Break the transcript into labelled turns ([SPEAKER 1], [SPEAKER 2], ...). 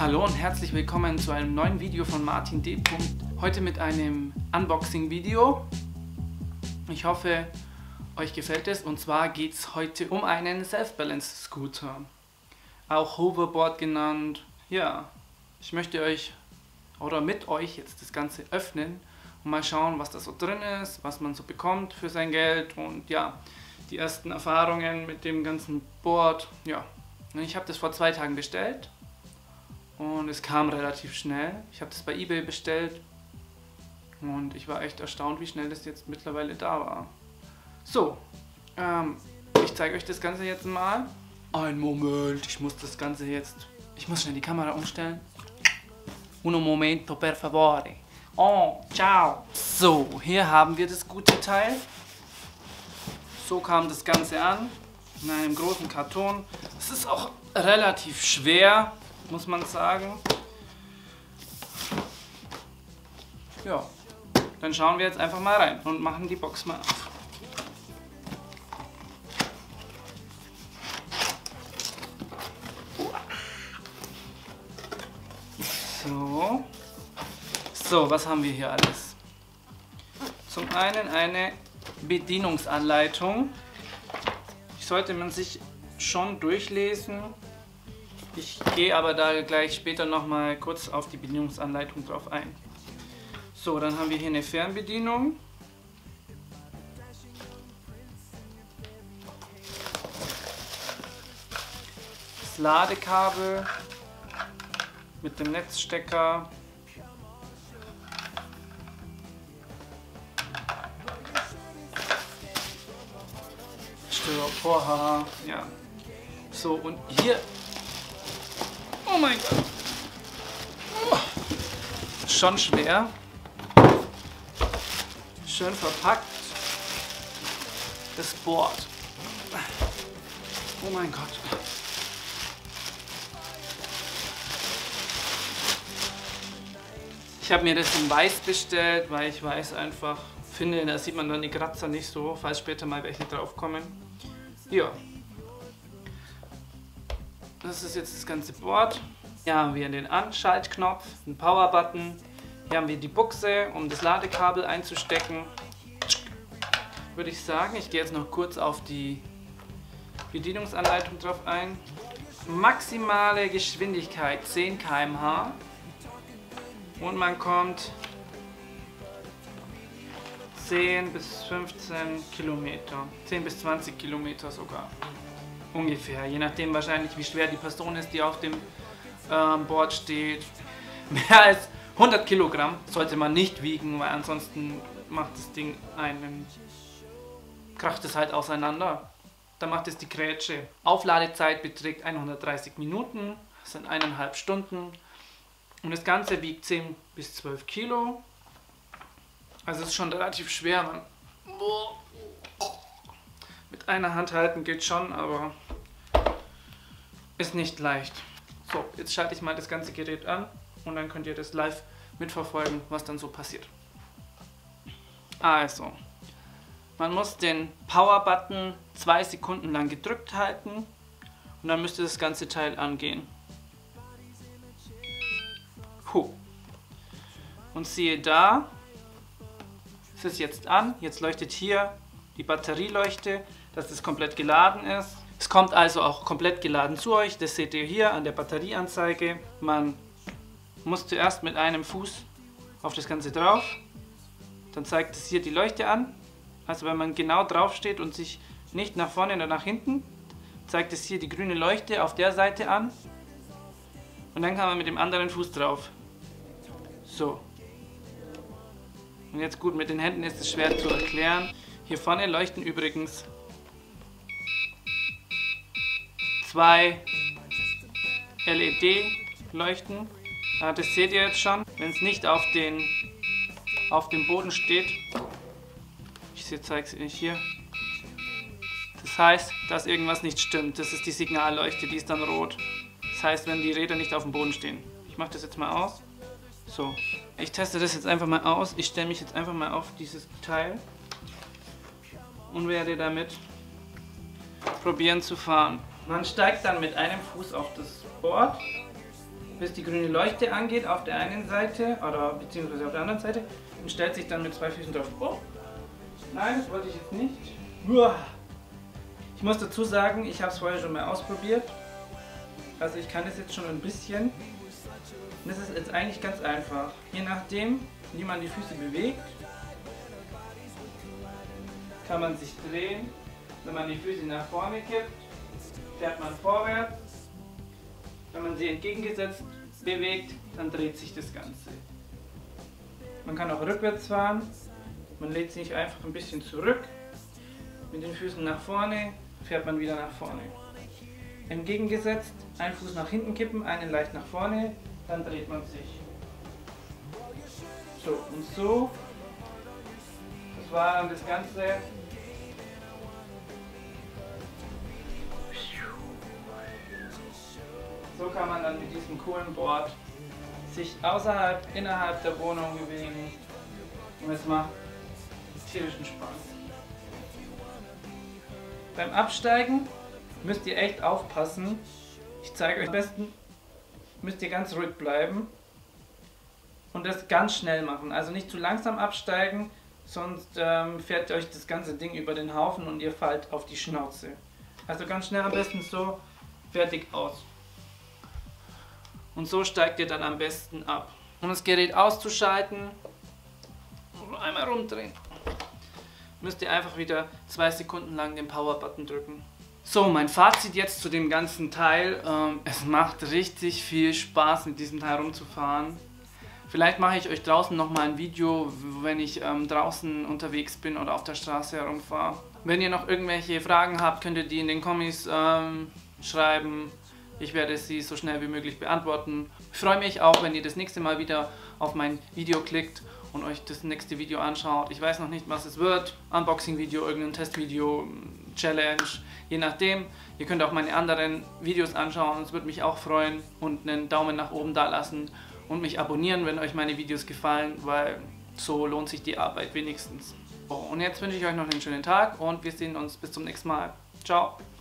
[SPEAKER 1] Hallo und herzlich willkommen zu einem neuen Video von Martin D. Heute mit einem Unboxing-Video. Ich hoffe, euch gefällt es, und zwar geht es heute um einen Self-Balance-Scooter, auch Hoverboard genannt. Ja, ich möchte euch oder mit euch jetzt das Ganze öffnen und mal schauen, was da so drin ist, was man so bekommt für sein Geld und ja, die ersten Erfahrungen mit dem ganzen Board. Ja, ich habe das vor 2 Tagen bestellt und es kam relativ schnell. Ich habe das bei eBay bestellt und ich war echt erstaunt, wie schnell das jetzt mittlerweile da war. So, ich zeige euch das Ganze jetzt mal. Einen Moment, ich muss schnell die Kamera umstellen. Uno momento, per favore. Oh, ciao. So, hier haben wir das gute Teil. So kam das Ganze an, in einem großen Karton. Es ist auch relativ schwer, muss man sagen. Ja, dann schauen wir jetzt einfach mal rein und machen die Box mal auf. So, was haben wir hier alles? Zum einen eine Bedienungsanleitung. Die sollte man sich schon durchlesen. Ich gehe aber da gleich später nochmal kurz auf die Bedienungsanleitung drauf ein. So, dann haben wir hier eine Fernbedienung. Das Ladekabel mit dem Netzstecker. Styropor, ja. So, und hier. Oh mein Gott. Oh, schon schwer. Schön verpackt. Das Board. Oh mein Gott. Ich habe mir das in weiß bestellt, weil ich weiß einfach, finde, da sieht man dann die Kratzer nicht so, falls später mal welche drauf kommen. Ja. Das ist jetzt das ganze Board. Hier haben wir den Anschaltknopf, den Power-Button. Hier haben wir die Buchse, um das Ladekabel einzustecken. Würde ich sagen, ich gehe jetzt noch kurz auf die Bedienungsanleitung drauf ein. Maximale Geschwindigkeit 10 km/h. Und man kommt 10 bis 15 Kilometer, 10 bis 20 Kilometer sogar, ungefähr, je nachdem wahrscheinlich wie schwer die Person ist, die auf dem Board steht. Mehr als 100 Kilogramm sollte man nicht wiegen, weil ansonsten macht das Ding kracht es halt auseinander, dann macht es die Grätsche. Aufladezeit beträgt 130 Minuten, das sind 1,5 Stunden. Und das Ganze wiegt 10 bis 12 Kilo. Also es ist schon relativ schwer. Mit einer Hand halten geht schon, aber ist nicht leicht. So, jetzt schalte ich mal das ganze Gerät an und dann könnt ihr das live mitverfolgen, was dann so passiert. Also, man muss den Power-Button 2 Sekunden lang gedrückt halten und dann müsste das ganze Teil angehen. Und siehe da, es ist jetzt an, jetzt leuchtet hier die Batterieleuchte, dass es komplett geladen ist. Es kommt also auch komplett geladen zu euch, das seht ihr hier an der Batterieanzeige. Man muss zuerst mit einem Fuß auf das Ganze drauf, dann zeigt es hier die Leuchte an. Also wenn man genau drauf steht und sich nicht nach vorne oder nach hinten, zeigt es hier die grüne Leuchte auf der Seite an. Und dann kann man mit dem anderen Fuß drauf. So. Und jetzt gut, mit den Händen ist es schwer zu erklären. Hier vorne leuchten übrigens 2 LED-Leuchten. Das seht ihr jetzt schon, wenn es nicht auf dem Boden steht. Ich zeige es euch hier. Das heißt, dass irgendwas nicht stimmt. Das ist die Signalleuchte, die ist dann rot. Das heißt, wenn die Räder nicht auf dem Boden stehen. Ich mache das jetzt mal aus. So, ich teste das jetzt einfach mal aus. Ich stelle mich jetzt einfach mal auf dieses Teil und werde damit probieren zu fahren. Man steigt dann mit einem Fuß auf das Board bis die grüne Leuchte angeht auf der einen Seite oder beziehungsweise auf der anderen Seite und stellt sich dann mit 2 Füßen drauf. Oh, nein, das wollte ich jetzt nicht. Uah. Ich muss dazu sagen, ich habe es vorher schon mal ausprobiert. Also ich kann es jetzt schon ein bisschen. Und das ist jetzt eigentlich ganz einfach. Je nachdem, wie man die Füße bewegt, kann man sich drehen. Wenn man die Füße nach vorne kippt, fährt man vorwärts. Wenn man sie entgegengesetzt bewegt, dann dreht sich das Ganze. Man kann auch rückwärts fahren. Man legt sich einfach ein bisschen zurück. Mit den Füßen nach vorne fährt man wieder nach vorne. Entgegengesetzt, einen Fuß nach hinten kippen, einen leicht nach vorne, dann dreht man sich. So und so. Das war dann das Ganze. So kann man dann mit diesem coolen Board sich innerhalb der Wohnung bewegen. Und es macht tierischen Spaß. Beim Absteigen müsst ihr echt aufpassen. Ich zeige euch am besten, müsst ihr ganz ruhig bleiben und das ganz schnell machen. Also nicht zu langsam absteigen, sonst fährt euch das ganze Ding über den Haufen und ihr fallt auf die Schnauze. Also ganz schnell am besten so, fertig, aus. Und so steigt ihr dann am besten ab. Um das Gerät auszuschalten, einmal rumdrehen, müsst ihr einfach wieder 2 Sekunden lang den Power-Button drücken. So, mein Fazit jetzt zu dem ganzen Teil. Es macht richtig viel Spaß, mit diesem Teil rumzufahren. Vielleicht mache ich euch draußen nochmal ein Video, wenn ich draußen unterwegs bin oder auf der Straße herumfahre. Wenn ihr noch irgendwelche Fragen habt, könnt ihr die in den Kommis schreiben. Ich werde sie so schnell wie möglich beantworten. Ich freue mich auch, wenn ihr das nächste Mal wieder auf mein Video klickt und euch das nächste Video anschaut. Ich weiß noch nicht, was es wird. Unboxing-Video, irgendein Testvideo, Challenge, je nachdem. Ihr könnt auch meine anderen Videos anschauen. Es würde mich auch freuen und einen Daumen nach oben da lassen und mich abonnieren, wenn euch meine Videos gefallen, weil so lohnt sich die Arbeit wenigstens. Oh, und jetzt wünsche ich euch noch einen schönen Tag und wir sehen uns bis zum nächsten Mal. Ciao!